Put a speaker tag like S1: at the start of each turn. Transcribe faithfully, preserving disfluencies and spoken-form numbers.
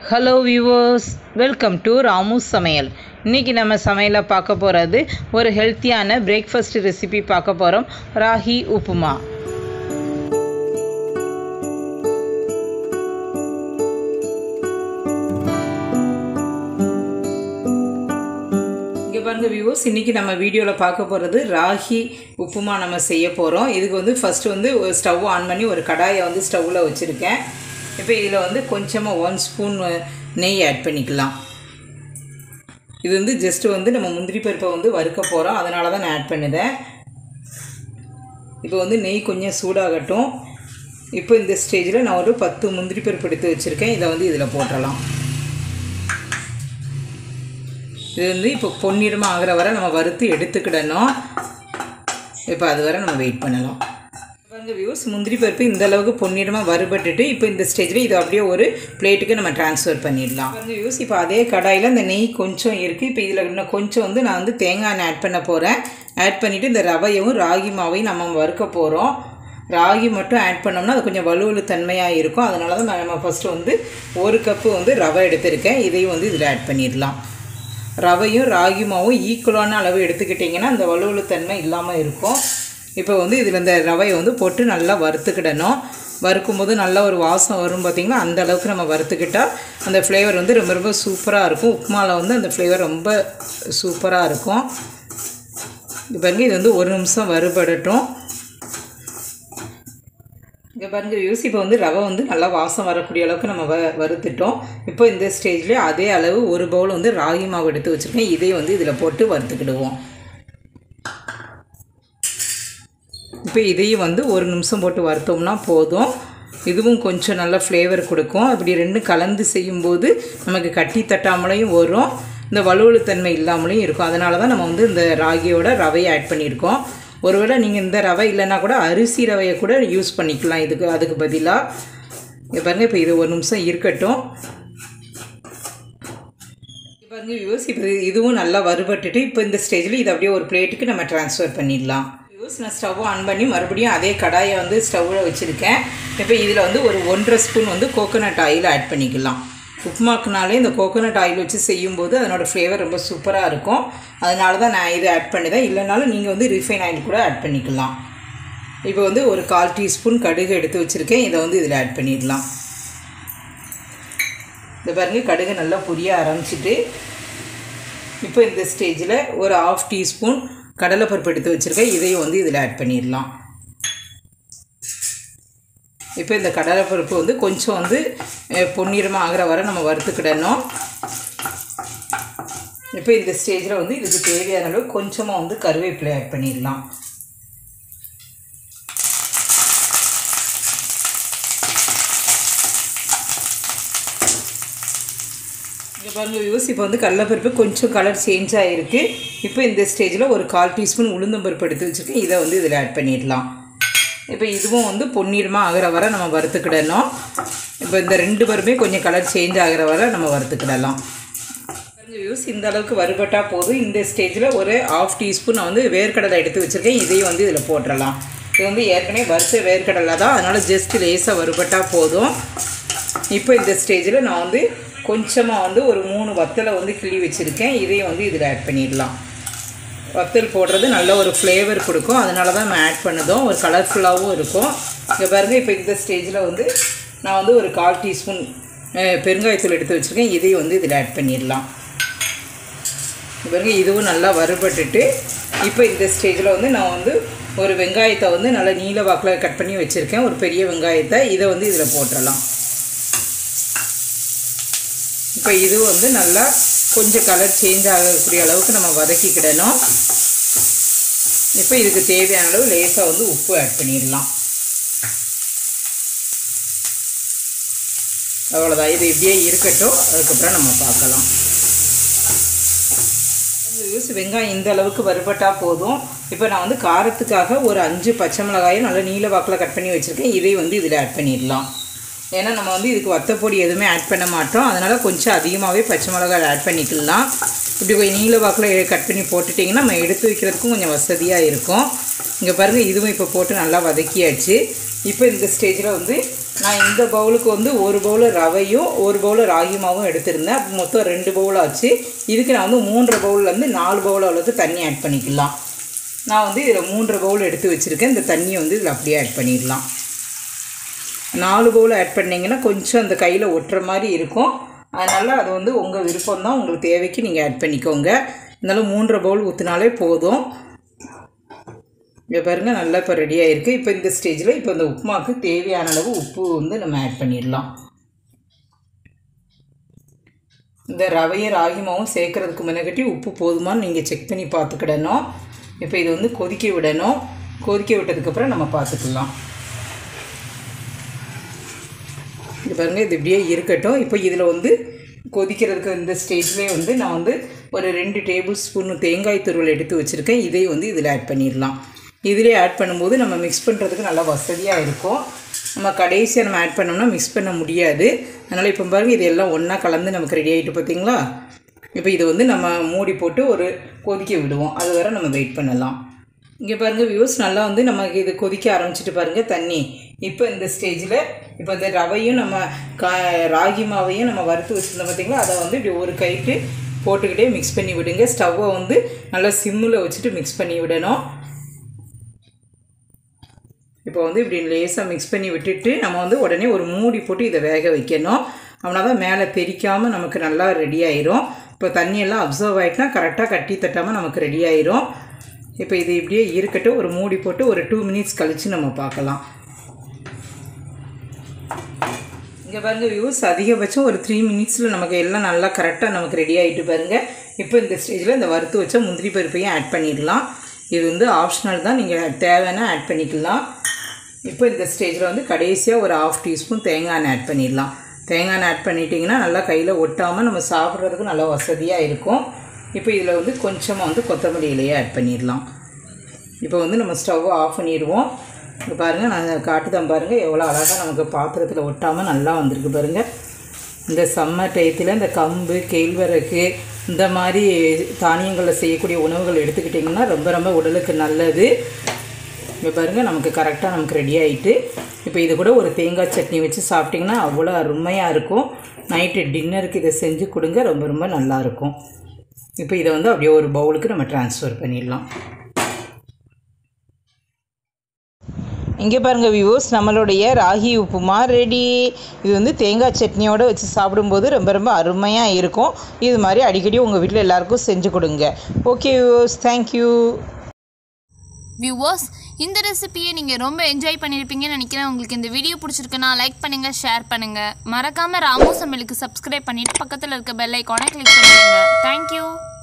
S1: Hello viewers, welcome to Ramu Samayal. இன்றைக்கி நம்ம சமையலில் பார்க்க போகிறது ஒரு ஹெல்த்தியான பிரேக்ஃபாஸ்ட் ரெசிபி பார்க்க போகிறோம். ராகி உப்புமா. இங்கே பாருங்கள் வியூவர்ஸ், இன்றைக்கி நம்ம வீடியோவில் பார்க்க போகிறது ராகி உப்புமா நம்ம செய்ய போகிறோம். இதுக்கு வந்து ஃபஸ்ட்டு வந்து ஸ்டவ் ஆன் பண்ணி ஒரு கடாயை வந்து ஸ்டவ்வில் வச்சுருக்கேன். இப்போ இதில் வந்து கொஞ்சமாக ஒன் ஸ்பூன் நெய் ஆட் பண்ணிக்கலாம். இது வந்து ஜஸ்ட்டு வந்து நம்ம முந்திரி பருப்பை வந்து வறுக்க போகிறோம், அதனால தான் நான் ஆட் பண்ணுதேன். இப்போ வந்து நெய் கொஞ்சம் சூடாகட்டும். இப்போ இந்த ஸ்டேஜில் நான் ஒரு பத்து முந்திரி பருப்பு எடுத்து வச்சுருக்கேன். இதை வந்து இதில் போட்டுடலாம். இது வந்து இப்போ பொன்னிறமாக ஆகிற வரை நம்ம வறுத்து எடுத்துக்கிடணும். இப்போ அது வரை நம்ம வெயிட் பண்ணலாம். பாருங்கள் வியூஸ், முந்திரி பருப்பு இந்த அளவுக்கு பொன்னிறமாக வறுபட்டுட்டு இப்போ இந்த ஸ்டேஜில் இதை அப்படியே ஒரு பிளேட்டுக்கு நம்ம ட்ரான்ஸ்ஃபர் பண்ணிடலாம். பாருங்கள் வியூஸ், இப்போ அதே கடாயில் இந்த நெய் கொஞ்சம் இருக்குது. இப்போ இதில் இன்னும் கொஞ்சம் வந்து நான் வந்து தேங்காய் எண்ணெய் ஆட் பண்ண போகிறேன். ஆட் பண்ணிவிட்டு இந்த ரவையும் ராகி மாவையும் நம்ம வறுக்க போகிறோம். ராகி மட்டும் ஆட் பண்ணோம்னா அது கொஞ்சம் வலுவலு தன்மையாக இருக்கும். அதனால தான் நம்ம ஃபஸ்ட்டு வந்து ஒரு கப்பு வந்து ரவை எடுத்திருக்கேன். இதையும் வந்து இதில் ஆட் பண்ணிடலாம். ரவையும் ராகி மாவும் ஈக்குவலான அளவு எடுத்துக்கிட்டிங்கன்னா அந்த வலுவலு தன்மை இல்லாமல் இருக்கும். இப்போ வந்து இதில் இந்த ரவையை வந்து போட்டு நல்லா வறுத்துக்கிடணும். வறுக்கும்போது நல்லா ஒரு வாசம் வரும் பார்த்திங்கன்னா, அந்த அளவுக்கு நம்ம வறுத்துக்கிட்டால் அந்த ஃப்ளேவர் வந்து ரொம்ப ரொம்ப சூப்பராக இருக்கும். உப்புமாவில் வந்து அந்த ஃப்ளேவர் ரொம்ப சூப்பராக இருக்கும். இது பாருங்கள், இது வந்து ஒரு நிமிஷம் வறுபடட்டும். இங்கே பாருங்கள் வியூஸ், இப்போ வந்து ரவை வந்து நல்லா வாசம் வரக்கூடிய அளவுக்கு நம்ம வ வறுத்துட்டோம். இப்போ இந்த ஸ்டேஜ்லேயே அதே அளவு ஒரு பவுல் வந்து ராகி மாவு எடுத்து வச்சுருக்கேன். இதையும் வந்து இதில் போட்டு வறுத்துக்கிடுவோம். இப்போ இதையும் வந்து ஒரு நிமிஷம் போட்டு வறுத்தோம்னா போதும். இதுவும் கொஞ்சம் நல்ல ஃப்ளேவர் கொடுக்கும். அப்படி ரெண்டும் கலந்து செய்யும்போது நமக்கு கட்டி தட்டாமலையும் வரும், இந்த வலுவலுத்தன்மை இல்லாமலையும் இருக்கும். அதனால தான் நம்ம வந்து இந்த ராகியோட ரவையை ஆட் பண்ணியிருக்கோம். ஒருவேளை நீங்கள் இந்த ரவை இல்லைன்னா கூட அரிசி ரவையை கூட யூஸ் பண்ணிக்கலாம் இதுக்கு அதுக்கு பதிலாக. இங்கே பாருங்கள், இப்போ இது ஒரு நிமிஷம் இருக்கட்டும். பாருங்கள் வியூஸ், இப்போ இதுவும் நல்லா வறுபட்டுட்டு இப்போ இந்த ஸ்டேஜில் இதை அப்படியே ஒரு பிளேட்டுக்கு நம்ம ட்ரான்ஸ்ஃபர் பண்ணிடலாம். வியூஸ், நான் ஸ்டவ் ஆன் பண்ணி மறுபடியும் அதே கடாயை வந்து ஸ்டவ்வில் வச்சுருக்கேன். இப்போ இதில் வந்து ஒரு ஒன்றரை ஸ்பூன் வந்து கோகோனட் ஆயில் ஆட் பண்ணிக்கலாம். உப்புமாக்குனாலே இந்த கோகோனட் ஆயில் வச்சு செய்யும்போது அதனோட ஃப்ளேவர் ரொம்ப சூப்பராக இருக்கும். அதனால தான் நான் இதை ஆட் பண்ணிதான். இல்லைனாலும் நீங்கள் வந்து ரீஃபைன் ஆயில் கூட ஆட் பண்ணிக்கலாம். இப்போ வந்து ஒரு கால் டீஸ்பூன் கடுகு எடுத்து வச்சுருக்கேன். இதை வந்து இதில் ஆட் பண்ணிடலாம். இந்த பாருங்கள், கடுகு நல்லா பொரிய ஆரம்பிச்சிட்டு இப்போ இந்த ஸ்டேஜில் ஒரு ஆஃப் டீஸ்பூன் கடலைப்பருப்பு எடுத்து வச்சுருக்கேன். இதையும் வந்து இதில் ஆட் பண்ணிடலாம். இப்போ இந்த கடலைப்பருப்பு வந்து கொஞ்சம் வந்து பொன்னிறமாக ஆகிற வரை நம்ம வறுத்துக்கிடணும். இப்போ இந்த ஸ்டேஜில் வந்து இதுக்கு தேவையான அளவு கொஞ்சமாக வந்து கருவேப்பிலை ஆட் பண்ணிடலாம். இங்கே பாருங்கள் வியூஸ், இப்போ வந்து கடலைப்பருப்பு கொஞ்சம் கலர் சேஞ்ச் ஆகிருக்கு. இப்போ இந்த ஸ்டேஜில் ஒரு கால் டீஸ்பூன் உளுந்தம்பருப்பு எடுத்து வச்சுருக்கேன். இதை வந்து இதில் ஆட் பண்ணிடலாம். இப்போ இதுவும் வந்து பொன்னிறமாக ஆகிற வரை நம்ம வறுத்துக்கிடணும். இப்போ இந்த ரெண்டு பருமே கொஞ்சம் கலர் சேஞ்ச் ஆகிற வரை நம்ம வறுத்துக்கிடலாம். வியூஸ், இந்த அளவுக்கு வறுபட்டால் போதும். இந்த ஸ்டேஜில் ஒரு ஆஃப் டீஸ்பூன் நான் வந்து வேர்க்கடலை எடுத்து வச்சுருக்கேன். இதையும் வந்து இதில் போட்டுடலாம். இது வந்து ஏற்கனவே வறுத்த வேர்க்கடலை தான், அதனால் ஜஸ்ட் லேசாக வறுபட்டால் போதும். இப்போ இந்த ஸ்டேஜில் நான் வந்து கொஞ்சமாக வந்து ஒரு மூணு வத்தலை வந்து கிள்ளி வச்சுருக்கேன். இதையும் வந்து இதில் ஆட் பண்ணிடலாம். வத்தல் போடுறது நல்ல ஒரு ஃப்ளேவர் கொடுக்கும். அதனால தான் நம்ம ஆட் பண்ணதும் ஒரு கலர்ஃபுல்லாகவும் இருக்கும். இங்கே பாருங்கள், இப்போ இந்த ஸ்டேஜில் வந்து நான் வந்து ஒரு கால் டீஸ்பூன் பெருங்காயத்தூள் எடுத்து வச்சுருக்கேன். இதையும் வந்து இதில் ஆட் பண்ணிடலாம். பாருங்கள், இதுவும் நல்லா வறுபட்டுட்டு இப்போ இந்த ஸ்டேஜில் வந்து நான் வந்து ஒரு வெங்காயத்தை வந்து நல்லா நீல வாக்கில் கட் பண்ணி வச்சுருக்கேன். ஒரு பெரிய வெங்காயத்தை இதை வந்து இதில் போட்டுடலாம். இப்போ இது வந்து நல்லா கொஞ்சம் கலர் சேஞ்ச் ஆகக்கூடிய அளவுக்கு நம்ம வதக்கிக்கிடணும். இப்போ இதுக்கு தேவையான அளவு லேசாக வந்து உப்பு ஆட் பண்ணிடலாம். அவ்வளோதான், இது இப்படியே இருக்கட்டும். அதுக்கப்புறம் நம்ம பார்க்கலாம். வெங்காயம் இந்த அளவுக்கு வறுபட்டால் போதும். இப்போ நான் வந்து காரத்துக்காக ஒரு அஞ்சு பச்சை மிளகாயும் நல்லா நீல வாக்கில் கட் பண்ணி வச்சுருக்கேன். இதை வந்து இதில் ஆட் பண்ணிடலாம். ஏன்னா நம்ம வந்து இதுக்கு வத்தப்பொடி எதுவுமே ஆட் பண்ண மாட்டோம். அதனால் கொஞ்சம் அதிகமாகவே பச்சை மிளகாய் ஆட் பண்ணிக்கலாம். இப்படி கொஞ்சம் நீல வாக்கில் கட் பண்ணி போட்டுட்டிங்கன்னா நம்ம எடுத்து வைக்கிறதுக்கும் கொஞ்சம் வசதியாக இருக்கும். இங்கே பாருங்கள், இதுவும் இப்போ போட்டு நல்லா வதக்கியாச்சு. இப்போ இந்த ஸ்டேஜில் வந்து நான் இந்த பவுலுக்கு வந்து ஒரு பவுல் ரவையும் ஒரு பவுல் ராகி மாவும் எடுத்திருந்தேன். அப்போ மொத்தம் ரெண்டு பவுல் ஆச்சு. இதுக்கு நான் வந்து மூன்றரை பவுல்லேருந்து நாலு பவுல் அளவுக்கு தண்ணி ஆட் பண்ணிக்கலாம். நான் வந்து இதில் மூன்றரை பவுல் எடுத்து வச்சுருக்கேன். இந்த தண்ணியை வந்து இதில் அப்படியே ஆட் பண்ணிடலாம். நாலு பவுல் ஆட் பண்ணிங்கன்னா கொஞ்சம் அந்த கையில் ஒட்டுற மாதிரி இருக்கும். அதனால் அது வந்து உங்கள் விருப்பம் தான், உங்களுக்கு தேவைக்கு நீங்கள் ஆட் பண்ணிக்கோங்க. இருந்தாலும் மூன்றரை பவுல் ஊற்றினாலே போதும். இங்கே பாருங்கள், நல்லா இப்போ ரெடியாக இருக்குது. இப்போ இந்த ஸ்டேஜில் இப்போ இந்த உப்புமாவுக்கு தேவையான அளவு உப்பு வந்து நம்ம ஆட் பண்ணிடலாம். இந்த ரவையை ராகி மாவும் சேர்க்குறதுக்கு முன்னாடி உப்பு போதுமான்னு நீங்கள் செக் பண்ணி பார்த்துக்கிடணும். இப்போ இது வந்து கொதிக்க விடணும். கொதிக்க விட்டதுக்கப்புறம் நம்ம பார்த்துக்கலாம். இது பாருங்கள், இது இப்படியே இருக்கட்டும். இப்போ இதில் வந்து கொதிக்கிறதுக்கு இந்த ஸ்டேஜ்லேயே வந்து நான் வந்து ஒரு ரெண்டு டேபிள் ஸ்பூன் தேங்காய் துருவல் எடுத்து வச்சுருக்கேன். இதை வந்து இதில் ஆட் பண்ணிடலாம். இதிலே ஆட் பண்ணும்போது நம்ம மிக்ஸ் பண்ணுறதுக்கு நல்லா வசதியாக இருக்கும். நம்ம கடைசியாக நம்ம ஆட் பண்ணோம்னா மிக்ஸ் பண்ண முடியாது. அதனால் இப்போ பாருங்கள், இது எல்லாம் ஒன்றா கலந்து நமக்கு ரெடி ஆகிட்டு பார்த்தீங்களா. இப்போ இது வந்து நம்ம மூடி போட்டு ஒரு கொதிக்க விடுவோம். அது வரை நம்ம வெயிட் பண்ணலாம். இங்கே பாருங்கள் வியூஸ், நல்லா வந்து நமக்கு இது கொதிக்க ஆரம்பிச்சிட்டு பாருங்கள் தண்ணி. இப்போ இந்த ஸ்டேஜில் இப்போ இந்த ரவையும் நம்ம கா ராகி மாவையும் நம்ம வறுத்து வச்சுருந்தோம் பார்த்திங்களா, அதை வந்து இப்படி ஒரு கைட்டு போட்டுக்கிட்டே மிக்ஸ் பண்ணி விடுங்க. ஸ்டவ்வை வந்து நல்லா சிம்மில் வச்சுட்டு மிக்ஸ் பண்ணி விடணும். இப்போ வந்து இப்படி லேசாக மிக்ஸ் பண்ணி விட்டுட்டு நம்ம வந்து உடனே ஒரு மூடி போட்டு இதை வேக வைக்கணும். அப்படின்னா தான் மேலே தெரிக்காமல் நமக்கு நல்லா ரெடி ஆயிரும். இப்போ தண்ணியெல்லாம் அப்சர்வ் ஆகிட்டுனா கரெக்டாக கட்டி தட்டாமல் நமக்கு ரெடி ஆயிரும். இப்போ இது இப்படியே இருக்கட்டும். ஒரு மூடி போட்டு ஒரு டூ மினிட்ஸ் கழித்து நம்ம பார்க்கலாம். இங்கே பாருங்கள் வியூஸ், அதிகபட்சம் ஒரு த்ரீ மினிட்ஸில் நமக்கு எல்லாம் நல்லா கரெக்டாக நமக்கு ரெடி ஆகிட்டு பாருங்கள். இப்போ இந்த ஸ்டேஜில் இந்த வறுத்து வச்ச முந்திரி பருப்பையும் ஆட் பண்ணிடலாம். இது வந்து ஆப்ஷனல் தான், நீங்கள் தேவைன்னா ஆட் பண்ணிக்கலாம். இப்போ இந்த ஸ்டேஜில் வந்து கடைசியாக ஒரு ஆஃப் டீஸ்பூன் தேங்காய் எண்ணெய் ஆட் பண்ணிடலாம். தேங்காய் எண்ணெய் ஆட் பண்ணிட்டிங்கன்னா நல்லா கையில் ஒட்டாமல் நம்ம சாப்பிட்றதுக்கு நல்லா வசதியாக இருக்கும். இப்போ இதில் வந்து கொஞ்சமாக வந்து கொத்தமல்லி இலையை ஆட் பண்ணிடலாம். இப்போ வந்து நம்ம ஸ்டவ்வை ஆஃப் பண்ணிடுவோம். இப்போ பாருங்கள், நான் காட்டுதான் பாருங்கள் எவ்வளோ அழகாக நமக்கு பாத்திரத்தில் ஒட்டாமல் நல்லா வந்திருக்கு பாருங்கள். இந்த சம்மர் டயத்தில் இந்த கம்பு கேழ்வரகு இந்த மாதிரி தானியங்களில் செய்யக்கூடிய உணவுகள் எடுத்துக்கிட்டிங்கன்னா ரொம்ப ரொம்ப உடலுக்கு நல்லது. இப்போ பாருங்கள், நமக்கு கரெக்டாக நமக்கு ரெடி ஆகிட்டு. இப்போ இது கூட ஒரு தேங்காய் சட்னி வச்சு சாப்பிட்டிங்கன்னா அவ்வளோ அருமையாக இருக்கும். நைட்டு டின்னருக்கு இதை செஞ்சு கொடுங்க, ரொம்ப ரொம்ப நல்லாயிருக்கும். இப்போ இதை வந்து அப்படியே ஒரு பவுலுக்கு நம்ம ட்ரான்ஸ்ஃபர் பண்ணிடலாம். இங்கே பாருங்கள் வியூவர்ஸ், நம்மளுடைய ராகி உப்புமா ரெடி. இது வந்து தேங்காய் சட்னியோடு வச்சு சாப்பிடும்போது ரொம்ப ரொம்ப அருமையாக இருக்கும். இது மாதிரி அடிக்கடி உங்கள் வீட்டில் எல்லாருக்கும் செஞ்சு கொடுங்க. Okay viewers, thank you.
S2: வியூவர்ஸ், இந்த ரெசிபியை நீங்கள் ரொம்ப என்ஜாய் பண்ணியிருப்பீங்கன்னு நினைக்கிறேன். உங்களுக்கு இந்த வீடியோ பிடிச்சிருக்குன்னா லைக் பண்ணுங்கள், ஷேர் பண்ணுங்கள். மறக்காமல் ராமு சமையலுக்கு சப்ஸ்கிரைப் பண்ணிவிட்டு பக்கத்தில் இருக்க பெல் ஐக்கானை கிளிக் பண்ணிடுங்க. தேங்க்யூ.